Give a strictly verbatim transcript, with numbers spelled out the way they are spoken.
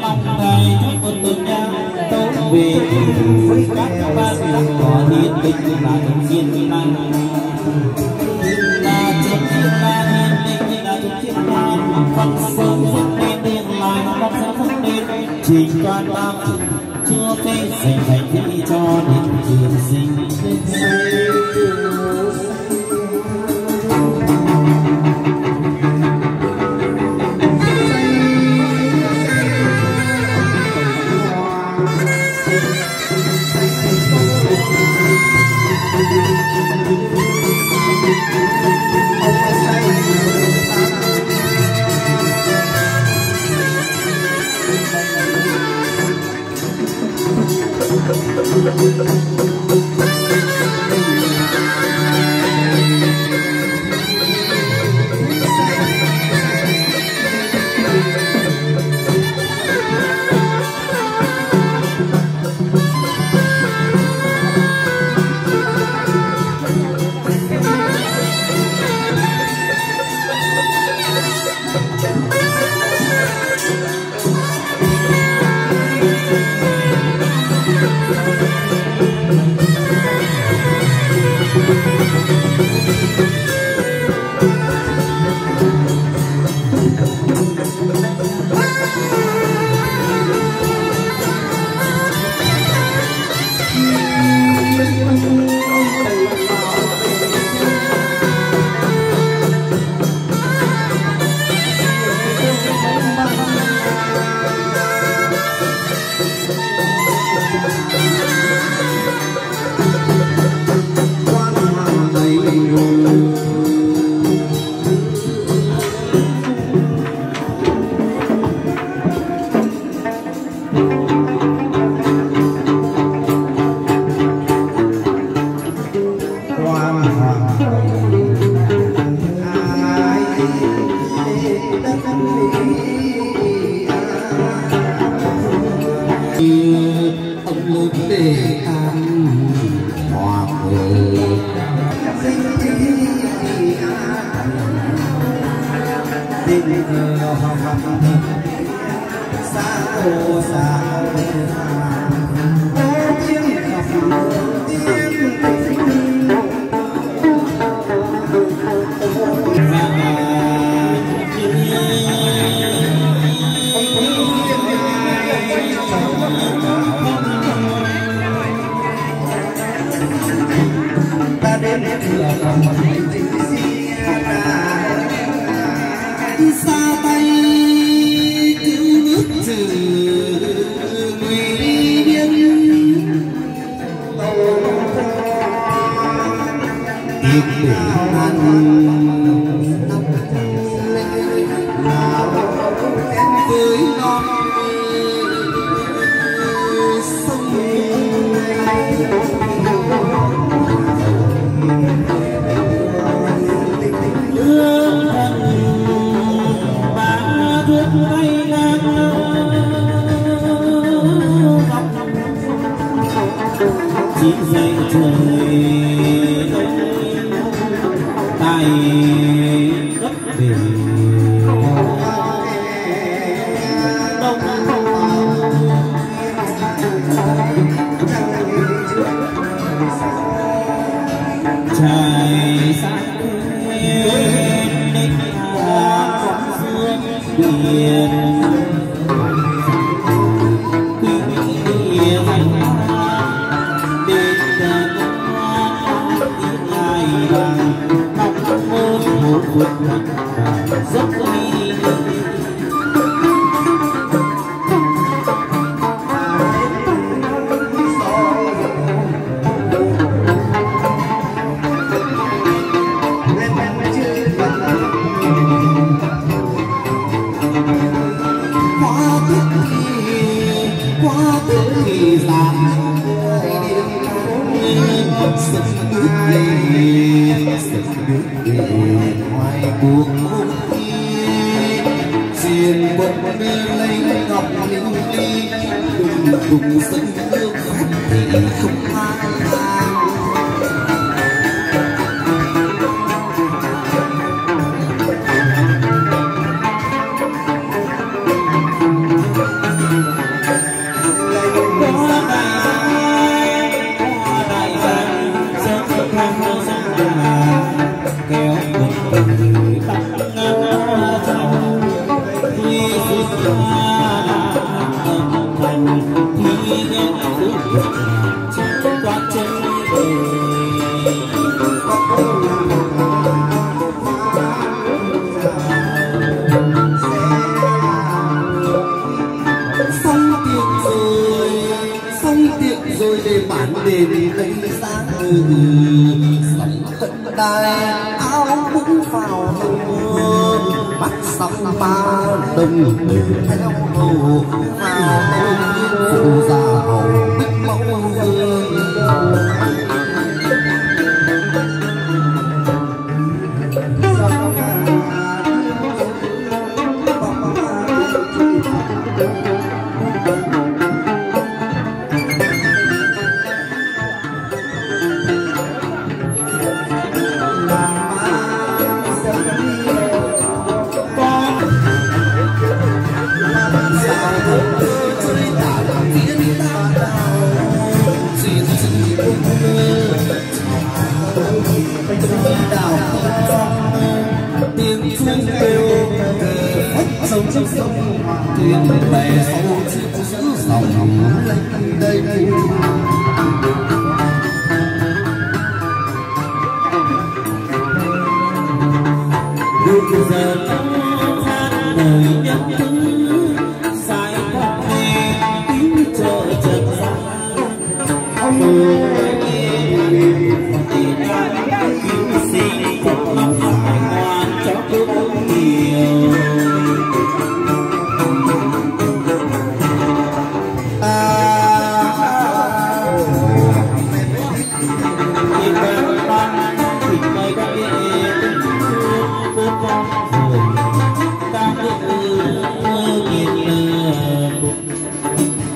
lòng ngày chúc một tuần nha tấu về với các bạn các có hiền tình là đồng nhiên năng là chấm thiên là hiền tình là chấm thiên là phần sớm rất nên tiền lại nó sẽ không nên chỉ quan tâm chưa phê dành thành thị cho đến trường sinh miệng cứ vượt ngàn qua chân xong tiệc rồi xong tiệc rồi để bản đền lấy sáng sắm tận đài áo búng vào đầu bắt sóng ba đông từ theo hồ vào phụ già hầu bích mẫu vương tiếng chuông kêu phách sông trong sông thuyền bè sâu giữ dòng lênh đênh được giờ than đời nhân thứ dài qua tiếng chợ chợt ra ông xin phục lắm phải ngoan cho cũng nhiều nhìn về ban thịt mây có biết bước con vườn ta cứ nghiền bụng